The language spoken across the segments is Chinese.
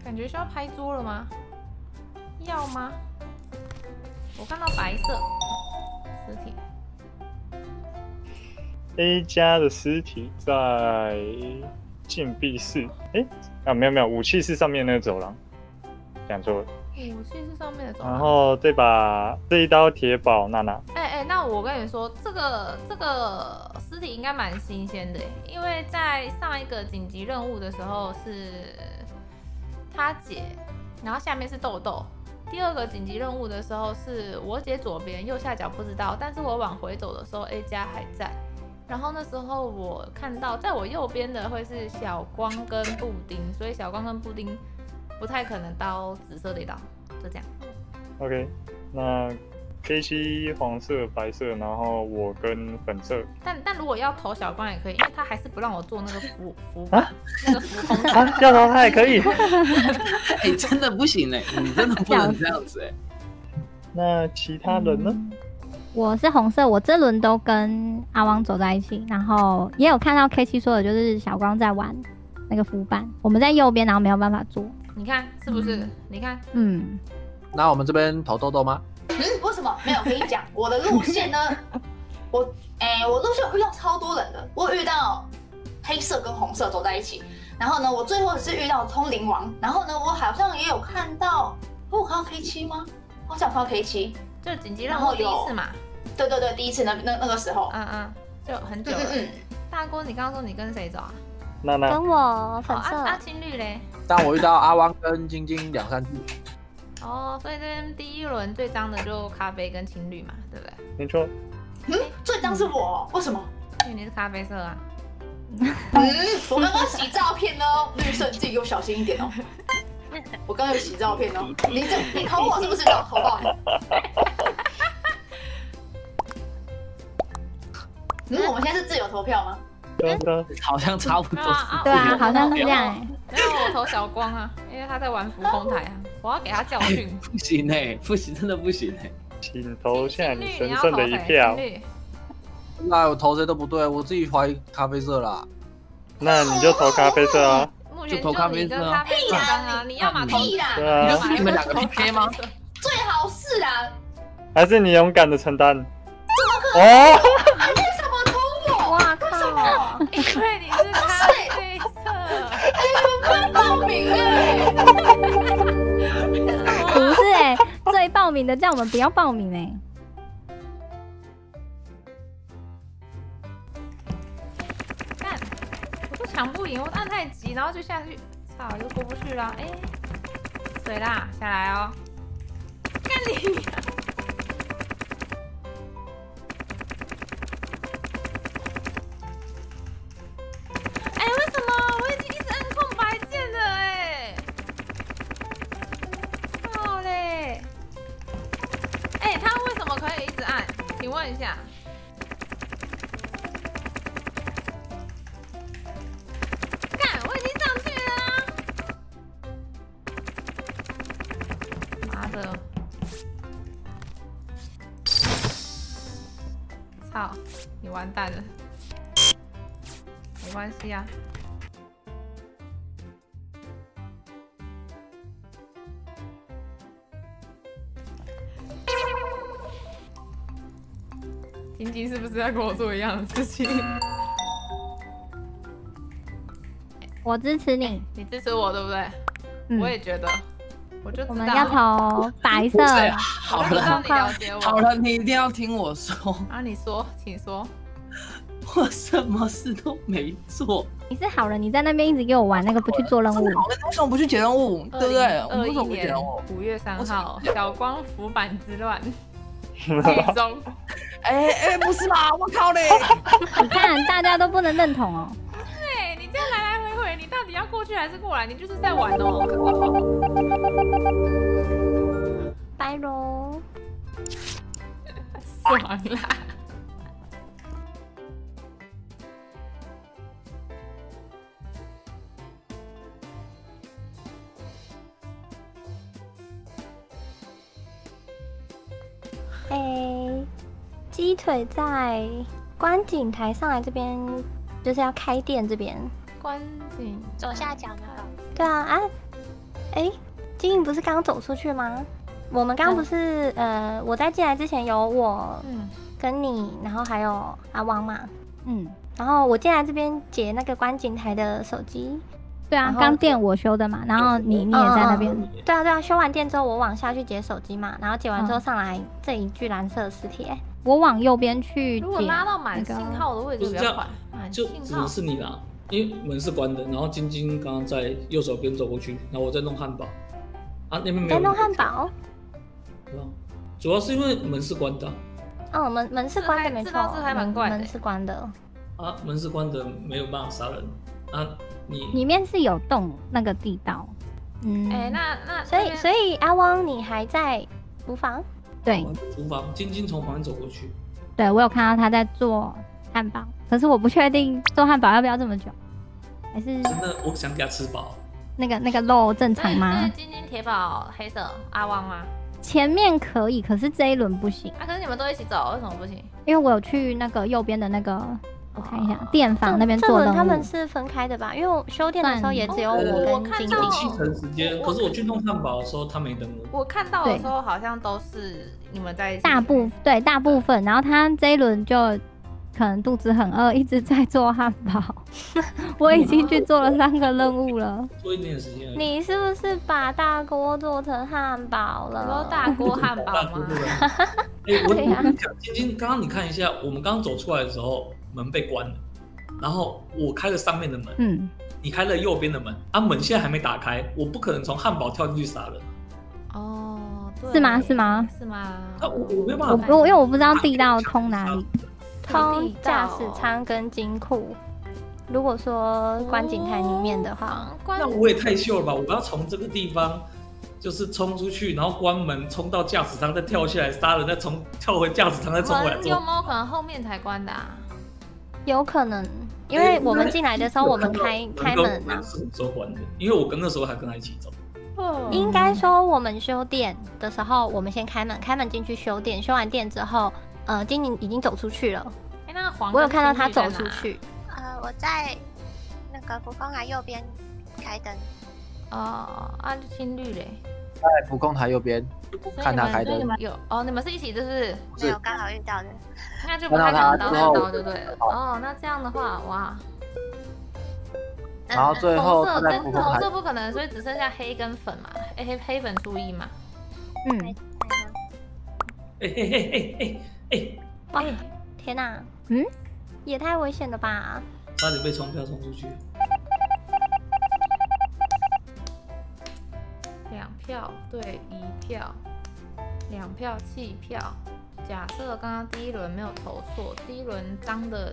感觉需要拍桌了吗？要吗？我看到白色尸体。 A 家的尸体在禁闭室。没有，武器室上面那个走廊，讲错了。 武器室上面的走廊。 然后这一刀铁宝娜娜。 那我跟你说，这个尸体应该蛮新鲜的，因为在上一个紧急任务的时候是他姐，然后下面是豆豆。第二个紧急任务的时候是我姐左边，右下角不知道，但是我往回走的时候 A 家还在。然后那时候我看到在我右边的会是小光跟布丁，所以小光跟布丁不太可能刀紫色的一刀，就这样。 OK， 那 K7黄色、白色，然后我跟粉色。 但如果要投小光也可以，因为他还是不让我做那个那个浮空啊，要投他也可以。 真的不行你真的不能这样子那其他人呢？ 我是红色，我这轮都跟阿汪走在一起，然后也有看到 K7说的，就是小光在玩那个浮板，我们在右边，然后没有办法做。 你看是不是？你看， 那我们这边投豆豆吗？ 为什么没有？跟你讲，我的路线呢，我路线遇到超多人的，我遇到黑色跟红色走在一起，然后呢，我最后是遇到通灵王，然后呢，我好像也有看到，我看到 K7吗？好像看到 K7， 就紧急任务第一次嘛。 对，第一次那个时候， 就很久了。大哥，你刚刚说你跟谁走啊？ 娜娜跟我粉色。 青绿嘞？ 但我遇到阿汪跟晶晶2、3次。 所以这边第一轮最脏的就咖啡跟青绿嘛，对不对？ 没错。 最脏是我，为什么？ 因为你是咖啡色啊。 我刚刚洗照片哦，绿色你自己给我小心一点哦。我刚刚有洗照片哦，你投我是不是要投爆你？我们现在是自由投票吗？ 对， 好像差不多。 对啊，好像是这样没有，我投小光啊，因为他在玩浮空台啊，我要给他教训。 不行不行，真的不行请投下你神圣的一票。 那我投谁都不对，我自己怀疑咖啡色啦。 那你就投咖啡色啊。 就投咖啡色啊。屁啦，你要嘛投啦。 对啊。 你们2个 PK 吗？ 最好是啦。 还是你勇敢的承担？ 怎么可能？你为什么投我？ 哇靠！ 因为你是咖啡色。 你们快报名不是最报名的叫我们不要报名干，我都抢不赢，我按太急，然后就下去，操，又过不去了。水啦，下来哦。干你！为什么我已经一直按空白键了好嘞。他为什么可以一直按？请问一下。干，我已经上去了妈的！操，你完蛋了。没关系啊。晶晶是不是要跟我做一样的事情？ 我支持你， 你支持我对不对？我也觉得，我就知道我们要投白色。 好了，你一定要听我说。 你说，请说。 我什么事都没做。 你是好人，你在那边一直给我玩那个不去做任务。 为什么不去解任务？对不对 ？2021年5月3号，小光浮板之乱。剧中， 不是啦，我靠嘞！ 你看，大家都不能认同哦。 对，你这样来来回回，你到底要过去还是过来？你就是在玩哦。 拜喽。 爽啦！ 鸡腿在观景台上来这边，就是要开店这边。 观景左下角那个。 对啊哎，金莹不是刚走出去吗？我们刚不是我在进来之前有我跟你，然后还有阿汪嘛，然后我进来这边解那个观景台的手机。 对啊，刚店我修的嘛，然后你也在那边。 对啊，修完店之后我往下去解手机嘛，然后解完之后上来这一具蓝色的尸体。 我往右边去解。 如果拉到满信号的位置比较快， 就只能是你啦，因为门是关的，然后晶晶刚刚在右手边走过去，然后我在弄汉堡。啊，那边没有。 在弄汉堡。 对啊，主要是因为门是关的。 哦，门是关的，没错， 这还蛮怪的。 门是关的。 啊，门是关的，没有办法杀人。啊，你里面是有洞那个地道。 那所以阿汪你还在厨房？ 对， 厨房，晶晶从旁边走过去。 对，我有看到他在做汉堡，可是我不确定做汉堡要不要这么久，还是真的我想给他吃饱。 那个肉正常吗？ 是晶晶铁堡黑色阿汪吗？ 前面可以，可是这一轮不行。 可是你们都一起走，为什么不行？ 因为我有去那个右边的那个，我看一下电房那边做任务。 他们是分开的吧？因为我修电的时候也只有我跟晶晶。 7成时间，可是我去弄汉堡的时候他没等我。 我看到的时候好像都是你们在一起。 大部分，然后他这一轮就可能肚子很饿，一直在做汉堡。我已经去做了3个任务了， 做一点时间。 你是不是把大锅做成汉堡了？ 你说大锅汉堡吗？ 我跟你讲，晶晶，刚刚你看一下，我们刚刚走出来的时候门被关了，然后我开了上面的门，你开了右边的门，门现在还没打开，我不可能从汉堡跳进去杀人。 哦，对， 是吗？是吗？ 我没有办法， 因为我不知道地道通哪里。 通驾驶舱跟金库。如果说观景台里面的话， 那我也太秀了吧！我要从这个地方就是冲出去，然后关门，冲到驾驶舱，再跳下来杀人，再跳回驾驶舱，再冲回来。 有没有可能后面才关的啊？ 有可能，因为我们进来的时候我们开门啊。 是什么时候关的？因为我那时候还跟他一起走。 应该说我们修电的时候，我们先开门进去修电，修完电之后。金宁已经走出去了。 那黄我有看到他走出去。 我在那个福光台右边开灯。 青绿嘞。 在福光台右边看他开灯。 你们是一起就是没有刚好遇到的。 那就不太可能刀就对了。那这样的话，哇。 然后最后红色不可能，所以只剩下黑跟粉嘛，黑粉出1嘛。 哇！天哪！也太危险了吧！ 差点被冲票冲出去。 2票对1票，2票弃票。假设刚刚第一轮没有投错，第一轮脏的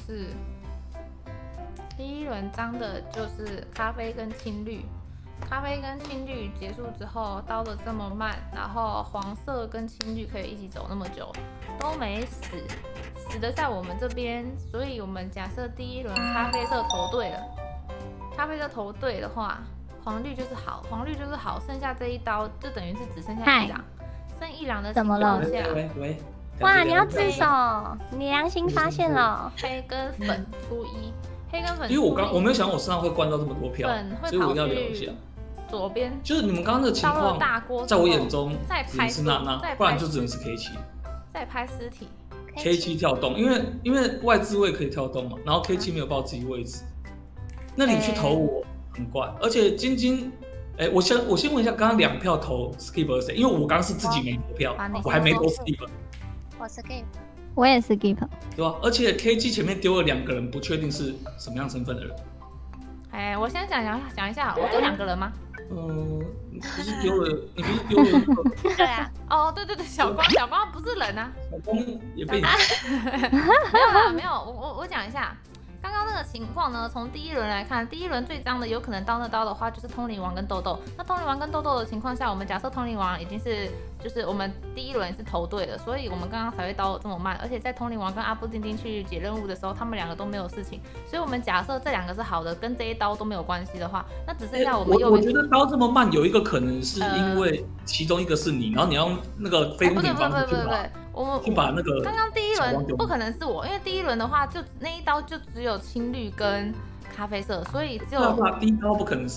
就是咖啡跟青绿。咖啡跟青绿结束之后，刀的这么慢，然后黄色跟青绿可以一起走那么久，都没死的在我们这边，所以我们假设第一轮咖啡色投对了，咖啡色投对的话，黄绿就是好，剩下这一刀就等于是只剩下1狼，剩1狼的情况下， 喂， 哇，你要自首，你良心发现了， 黑跟粉出1。黑跟粉， 因为我没有想到我身上会灌到这么多票，所以我要聊一下。 左边就是你们刚刚的情况，在我眼中只能是娜，不然就只能是 K7。 再拍尸体 ，K7 跳动，因为外置位可以跳动嘛，然后 K7 没有报自己位置，那你去投我很怪，而且晶晶，我先问一下，刚刚2票投 skip 谁？因为我刚刚是自己没投票，我还没投 skip。 我 skip。 我也是 skip， 对吧？而且 K7 前面丢了2个人，不确定是什么样身份的人。 我先讲一下，我丢2个人吗？ 你不是丢了？ 对啊。 对，小光不是人啊。 小光也被你。 没有，我讲一下。刚刚那个情况呢，从第一轮来看，第一轮最脏的有可能刀的话就是通灵王跟豆豆。那通灵王跟豆豆的情况下，我们假设通灵王已经是就是我们第一轮是投对了，所以我们刚刚才会刀这么慢。而且在通灵王跟阿布丁丁去解任务的时候，他们2个都没有事情，所以我们假设这2个是好的，跟这一刀都没有关系的话，那只剩下我们右边。 我觉得刀这么慢有一个可能是因为其中一个是你，然后你要那个非公平方式去把那个。 刚刚第一轮不可能是我，因为第一轮的话就那一刀就只有青绿跟咖啡色，所以只有第一刀不可能是你啊。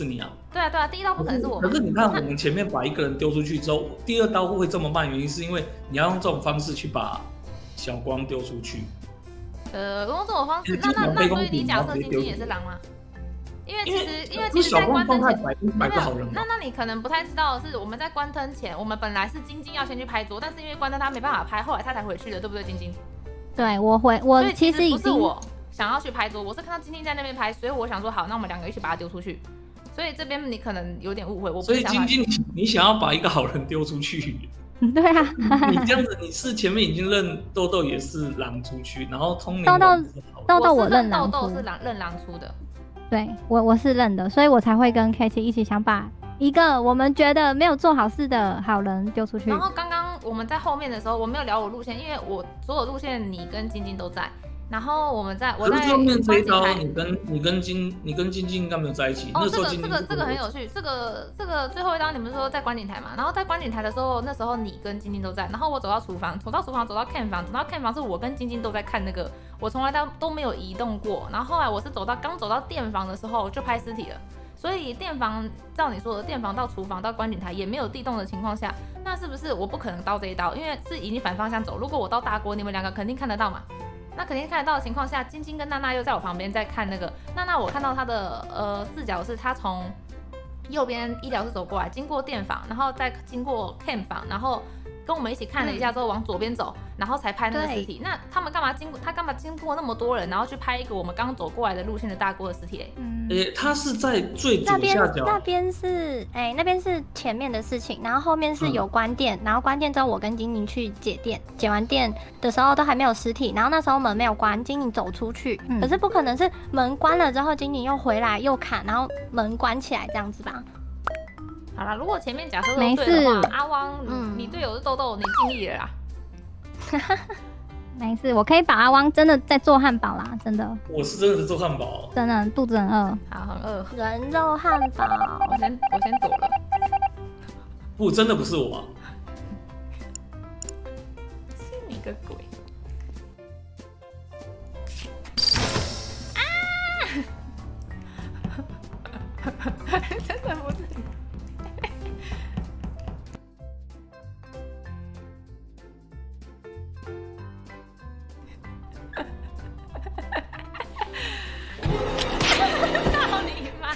对啊，第一刀不可能是我。 可是你看，我们前面把一个人丢出去之后，第二刀会这么慢，原因是因为你要用这种方式去把小光丢出去。 用这种方式，那所以你假设晶晶也是狼吗？因为其实在关灯前，那你可能不太知道的是，我们在关灯前，我们本来是晶晶要先去拍桌，但是因为关灯他没办法拍，后来他才回去的，对不对，晶晶？ 对，我其实已经不是我想要去拍桌，我是看到晶晶在那边拍，所以我想说好，那我们2个一起把它丢出去。所以这边你可能有点误会， 所以晶晶，你想要把一个好人丢出去？ 对啊， 你这样子，你是前面已经认豆豆也是狼出去，然后通灵豆豆我认狼豆豆是认狼出的， 对我是认的，所以我才会跟 K7 一起想把一个我们觉得没有做好事的好人丢出去。 然后刚刚我们在后面的时候，我没有聊我路线，因为我所有路线你跟晶晶都在。然后我在后面这一刀，你跟晶晶应该没有在一起。 哦，这个很有趣。这个最后一刀你们说在观景台嘛？然后在观景台的时候，那时候你跟晶晶都在。然后我走到厨房，走到 Ken 房，走到 Ken 房是我跟晶晶都在看那个，我从来都没有移动过。然后后来我是刚走到电房的时候就拍尸体了。所以电房照你说的，电房到厨房到观景台也没有地动的情况下，那是不是我不可能刀这一刀？因为是已经反方向走。如果我刀大锅，你们2个肯定看得到嘛？那肯定看得到的情况下，晶晶跟娜娜又在我旁边在看那个。娜娜我看到她的视角是她从右边医疗室走过来，经过电房，然后再经过 Ken 房，然后跟我们一起看了一下之后往左边走，然后才拍那个尸体。那他们干嘛经过那么多人，然后去拍一个我们刚走过来的路线的大锅的尸体嘞？ 他是在最左下角。 那边是那边是前面的事情，然后后面是有关店，然后关店之后我跟晶晶去解店，解完店的时候都还没有尸体，然后那时候门没有关，晶晶走出去，可是不可能是门关了之后晶晶又回来又砍，然后门关起来这样子吧？ 好啦，如果前面假设都对的话，阿汪，你队友是豆豆，你尽力了啦。没事，我可以把阿汪真的在做汉堡啦，真的。 我是真的是做汉堡， 真的肚子很饿， 好，很饿。 人肉汉堡， 我先躲了。 不，真的不是我啊。 是你个鬼！啊！真的不是你。操你妈！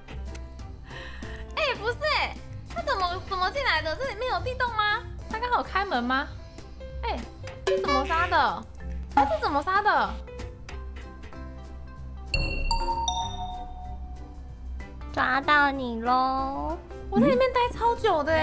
不是他怎么进来的？这里面有地洞吗？他刚好开门吗？这怎么杀的？他是怎么杀的？ 抓到你喽！ 我在里面待超久的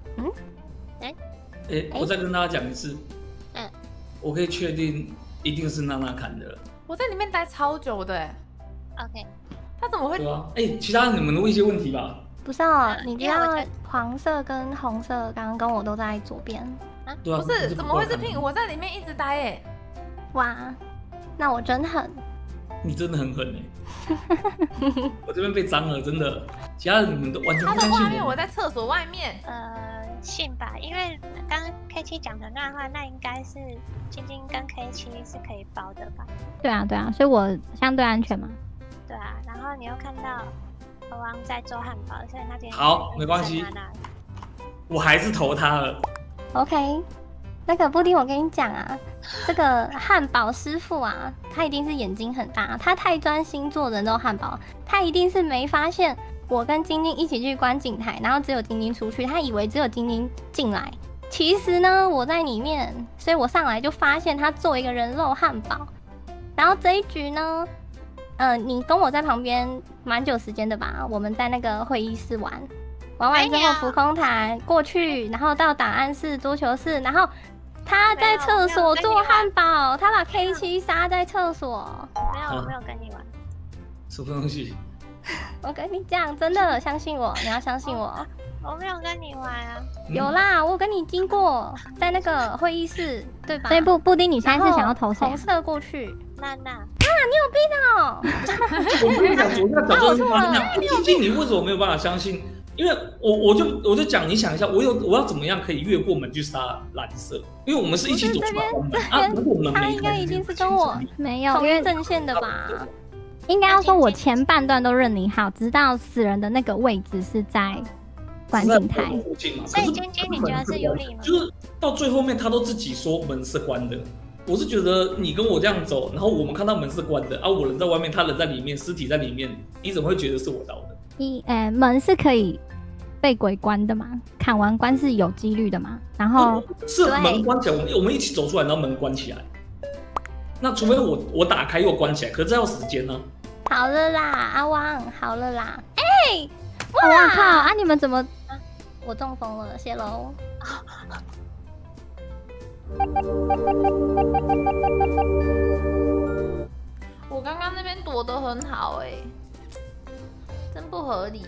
我再跟大家讲一次，我可以确定一定是娜娜砍的。 我在里面待超久的 OK， 他怎么会？ 对啊，其他你们问一些问题吧。 不是哦，你知道黄色跟红色刚刚跟我都在左边啊？ 对啊， 不是，怎么会是pink？我在里面一直待哇，那我真狠。 你真的很狠我这边被脏了，真的。其他人你们都完全不相信我。 他的画面我在厕所外面。 信吧，因为刚刚 K7 讲的那话，那应该是晶晶跟 K7是可以包的吧？ 对啊，所以我相对安全嘛。 对啊，然后你又看到国王在做汉堡，所以那边好，没关系，我还是投他了。 OK， 那个布丁，我跟你讲啊，这个汉堡师傅啊，他一定是眼睛很大，他太专心做人肉汉堡，他一定是没发现我跟晶晶一起去观景台，然后只有晶晶出去，他以为只有晶晶进来，其实呢我在里面，所以我上来就发现他做一个人肉汉堡，然后这一局呢，你跟我在旁边蛮久时间的吧？我们在那个会议室玩完之后浮空台过去，然后到档案室、桌球室，然后他在厕所做汉堡，他把 K7 杀在厕所。 没有，我没有跟你玩。 什么东西？ 我跟你讲，真的，相信我，你要相信我。 我没有跟你玩啊。 有啦，我跟你经过在那个会议室，对吧？ 所以布丁，你现在是想要投谁？ 红色过去。 娜娜。 你有病哦！ 我跟你讲，我要找这个方向。晶晶，你为什么没有办法相信？因为我就讲，你想一下，我要怎么样可以越过门去杀蓝色？因为我们是一起走出来的门啊。如果门没开， 他应该一定是跟我没有同一阵线的吧？ 应该要说我前半段都认你好，直到死人的那个位置是在观景台附近嘛。 所以晶晶，你觉得是有理吗？ 就是到最后面，他都自己说门是关的。我是觉得你跟我这样走，然后我们看到门是关的，我人在外面，他人在里面，尸体在里面，你怎么会觉得是我倒的？ 门是可以被鬼关的嘛？砍完关是有几率的嘛？然后是门关起来，我们一起走出来，然后门关起来。那除非我打开又关起来，可是这要时间呢。 好了啦，阿汪，好了啦。 哇靠啊！你们怎么？ 我中风了，谢喽。 我刚刚那边躲得很好真不合理。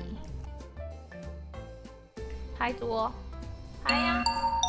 拍桌，拍呀！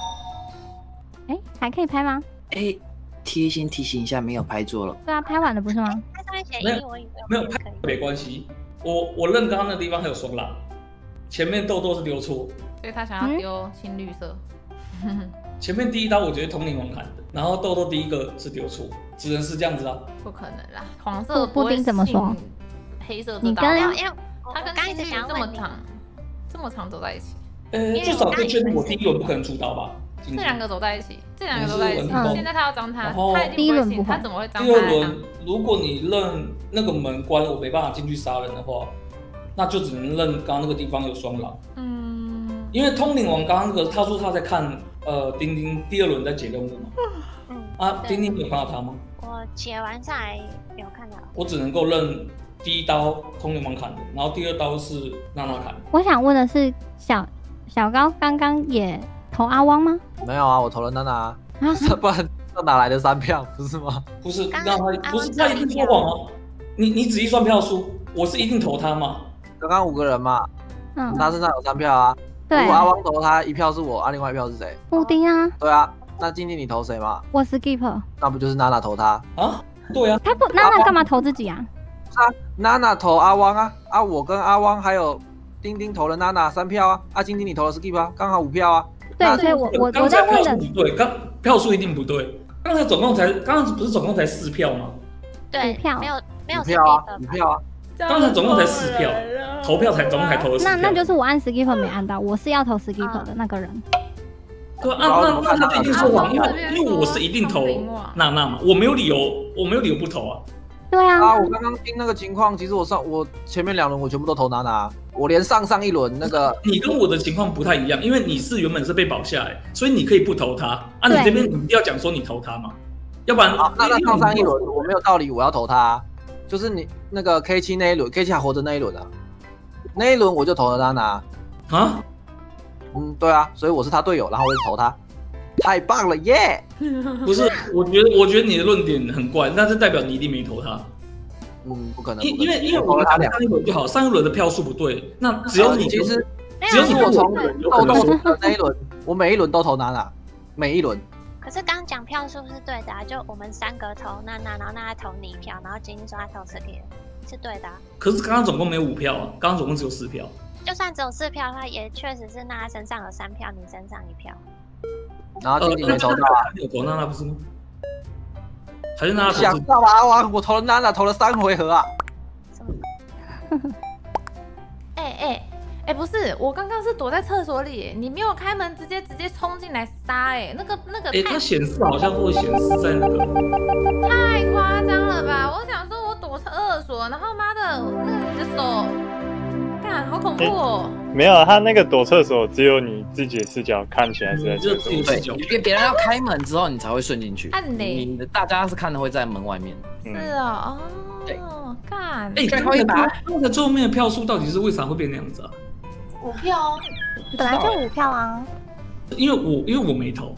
还可以拍吗？ 贴心提醒一下，没有拍桌了。 对啊，拍完了不是吗？ 他上面写1，我以为没有拍没关系。我认刚刚那地方还有双狼，前面豆豆是丢错， 所以他想要丢青绿色。 前面第一刀我觉得通灵王砍的，然后豆豆第一个是丢错，只能是这样子啊。 不可能啦，黄色布丁怎么说？ 黑色你跟因为他跟刚一直想这么长走在一起。 至少可以确定我第一轮不可能出刀吧？ 这2个走在一起，这2个走在一起。现在他要张他，他第一轮不会， 他怎么会张他？ 第二轮如果你认那个门关，我没办法进去杀人的话，那就只能认刚刚那个地方有双狼。因为通灵王刚刚那个他说他在看丁丁第2轮在解任务嘛。丁丁你有看到他吗？ 我解完下来有看到。 我只能够认第一刀通灵王砍的，然后第2刀是娜娜砍的。 我想问的是，小高刚刚也投阿汪吗？ 没有啊，我投了娜娜啊，不然哪来的3票不是吗？ 不是，让他不是他一定说谎啊！你仔细算票数，我是一定投他嘛。 刚刚5个人嘛，他身上有3票啊。 对， 如果阿汪投他1票是我，另外1票是谁？ 布丁啊。 对啊，那晶晶你投谁嘛？ 我 skip。 那不就是娜娜投他啊？对啊。 他不，娜娜干嘛投自己啊？ 娜娜投阿汪啊！我跟阿汪还有丁丁投了娜娜3票啊！晶晶你投了 skip 啊，刚好5票啊。 对，所以我在问的不对，票数一定不对。刚刚不是总共才4票吗？ 对， 票没有 5票啊，5票啊。 刚才总共才4票，投票总共才投了4票。 那就是我按 skip 没按到，我是要投 skip 的那个人。 对啊，那他一定说谎，因为我是一定投娜娜嘛，我没有理由不投啊。 对啊。 我刚刚听那个情况，其实我前面2轮我全部都投娜娜，我连上一轮那个。 你跟我的情况不太一样，因为你是原本是被保下来，所以你可以不投他啊。你这边你一定要讲说你投他嘛，要不然那上一轮我没有道理我要投他，就是你那个 K7 那一轮 ，K7 还活着那一轮啊，那一轮我就投了娜娜啊。 对啊，所以我是他队友，然后我就投他，太棒了耶！ 不是，我觉得你的论点很怪，但是代表你一定没投他。 不可能， 因为我们上一轮就好，上一轮的票数不对，那只有你其实只有你我从豆豆的那一轮，我每一轮都投娜娜，每一轮。 可是刚讲票数是对的，就我们3个投娜娜，然后娜娜投你1票，然后晶晶说她投skip，是对的。 可是刚刚总共没有5票啊，刚刚总共只有4票。 就算只有4票的话，也确实是娜娜身上有3票，你身上1票。 然后晶晶没投到啊， 有投娜娜不是吗？还是娜娜想到啊，我投了娜娜，投了3回合啊。 不是，我刚刚是躲在厕所里，你没有开门，直接冲进来杀，那个它显示好像会显示在那个， 太夸张了吧？我想说我躲厕所，然后妈的，你的手，干好恐怖哦！ 没有，他那个躲厕所只有你自己的视角看起来是在厕所， 对，别人要开门之后你才会顺进去， 你的大家是看的会在门外面。 是啊， 对， 干， 最后一把， 那最后面的票数到底是为啥会变那样子啊 ？5票啊， 本来就5票啊。 因为我没投。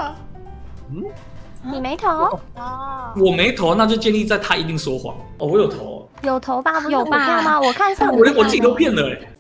你没投？ 哦， 我没投，那就建立在他一定说谎。我有投。 有投吧？不是5票吗？我看是我自己都骗了